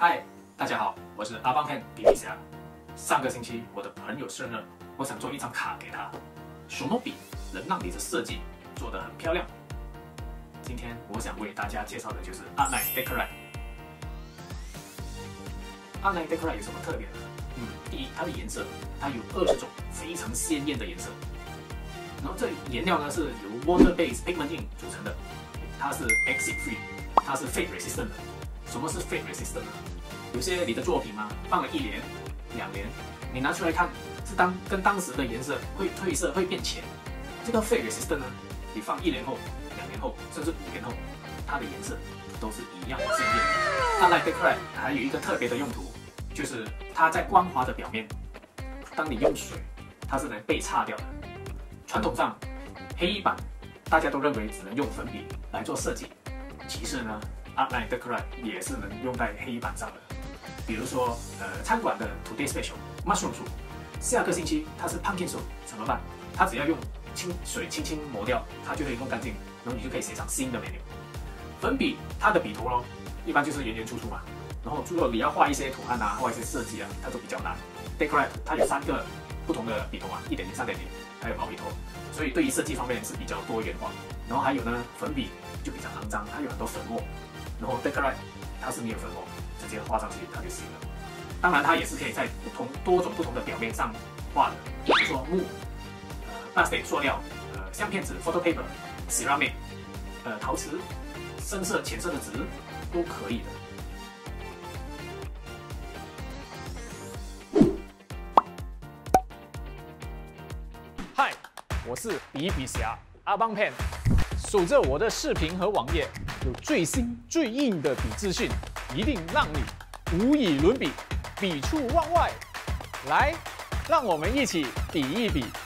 嗨，大家好，我是阿邦 pen 笔笔侠。上个星期我的朋友生日，我想做一张卡给他。什么笔能让你的设计做得很漂亮？今天我想为大家介绍的就是 Artline Decorite。Artline Decorite 有什么特别呢？第一，它的颜色，它有20种非常鲜艳的颜色。然后这颜料呢是由 water-based pigment ink 组成的，它是 Xylene-free， 它是 fade resistant 的。什么是 fade resistant 呢？有些你的作品放了1年、2年，你拿出来看，是跟当时的颜色会褪色、会变浅。这个 fade resistant 呢，你放1年后、2年后，甚至5年后，它的颜色都是一样的鲜艳。Artline Decorite 还有一个特别的用途，就是它在光滑的表面，当你用水，它是能被擦掉的。传统上，黑板大家都认为只能用粉笔来做设计，其实呢，Artline Decorite 也是能用在黑板上的。比如说，餐馆的 Today Special Mushroom Soup， 下个星期它是 Pumpkin Soup， 怎么办？它只要用水轻轻磨掉，它就可以弄干净，然后你就可以写上新的 menu。粉笔它的笔头咯，一般就是圆圆粗粗嘛，然后如果你要画一些图案画一些设计它都比较难。Decorite 它有3个不同的笔头1.0、3.0，还有毛笔头，所以对于设计方面是比较多元化。然后还有呢，粉笔就比较肮脏，它有很多粉末，然后 Decorite 它是没有粉末，直接画上去它就行了。当然，它也是可以在多种不同的表面上画的，比如说木、plastic 塑料、相片纸 photo paper、ceramic、陶瓷、深色、浅色的纸都可以的。 嗨，我是笔笔侠阿邦 pen， 守着我的视频和网页，有最新最硬的笔资讯，一定让你无以伦比，笔触万外。来，让我们一起比一比。